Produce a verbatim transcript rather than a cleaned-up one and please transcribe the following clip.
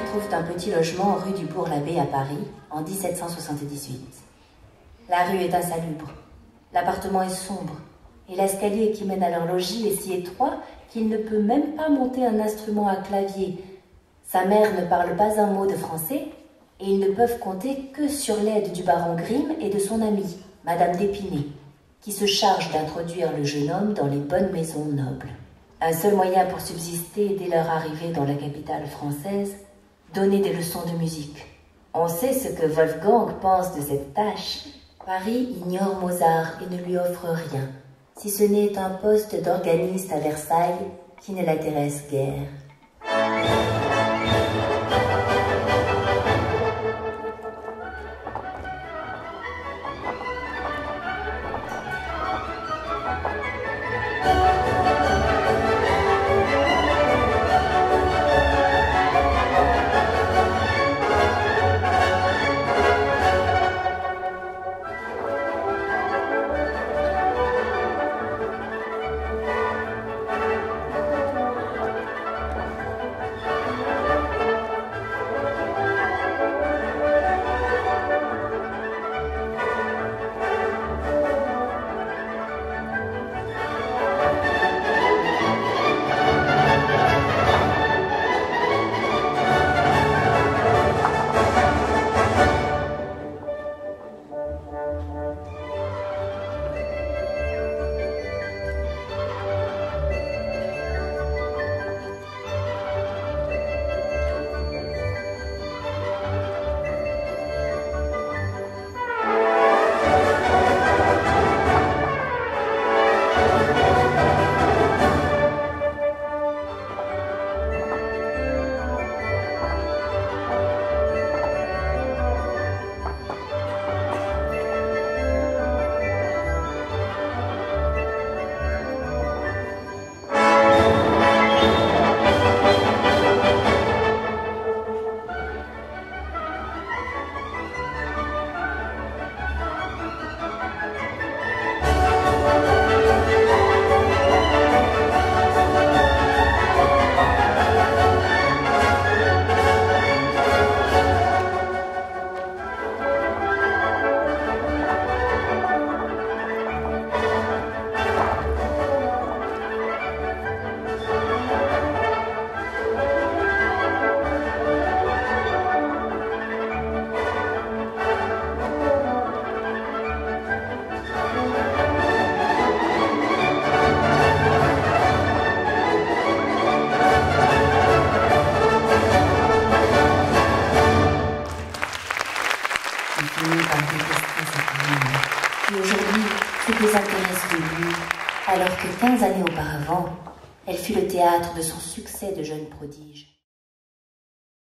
trouve un petit logement rue du Bourg-l'Abbé à Paris en mille sept cent soixante-dix-huit. La rue est insalubre, l'appartement est sombre et l'escalier qui mène à leur logis est si étroit qu'il ne peut même pas monter un instrument à clavier. Sa mère ne parle pas un mot de français et ils ne peuvent compter que sur l'aide du baron Grimm et de son amie, Madame d'Épinay, qui se charge d'introduire le jeune homme dans les bonnes maisons nobles. Un seul moyen pour subsister dès leur arrivée dans la capitale française, donner des leçons de musique. On sait ce que Wolfgang pense de cette tâche. Paris ignore Mozart et ne lui offre rien, si ce n'est un poste d'organiste à Versailles qui ne l'intéresse guère. Qui aujourd'hui se désintéresse de lui, alors que quinze années auparavant, elle fut le théâtre de son succès de jeune prodige.